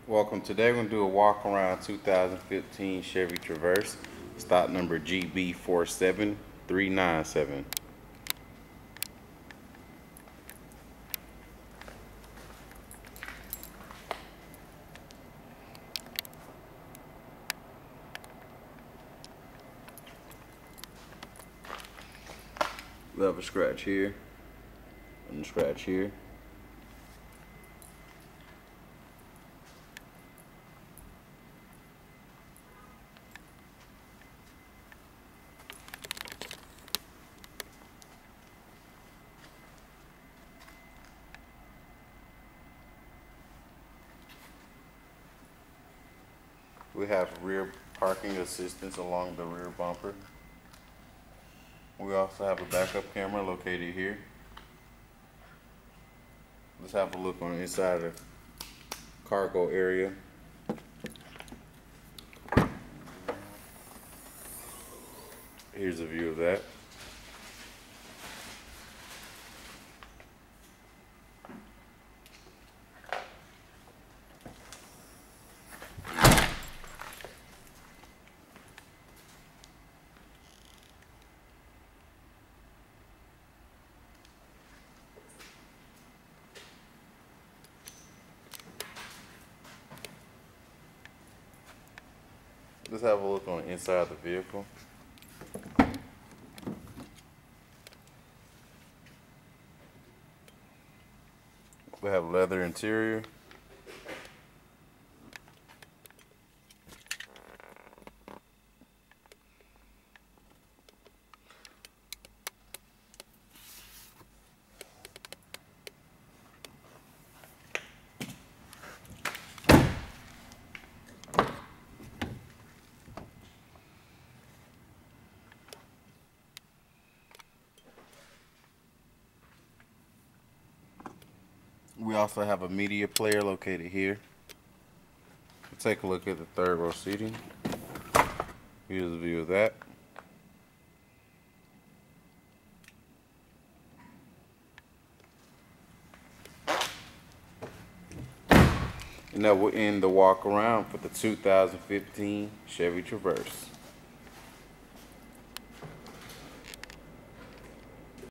Welcome. Today we're going to do a walk around 2015 Chevy Traverse, stock number GB47397. We have a scratch here and a scratch here. We have rear parking assistance along the rear bumper. We also have a backup camera located here. Let's have a look on the inside of the cargo area. Here's a view of that. Let's have a look on the inside of the vehicle. We have leather interior. We also have a media player located here. We'll take a look at the third row seating. Here's a view of that. And that will end the walk around for the 2015 Chevy Traverse.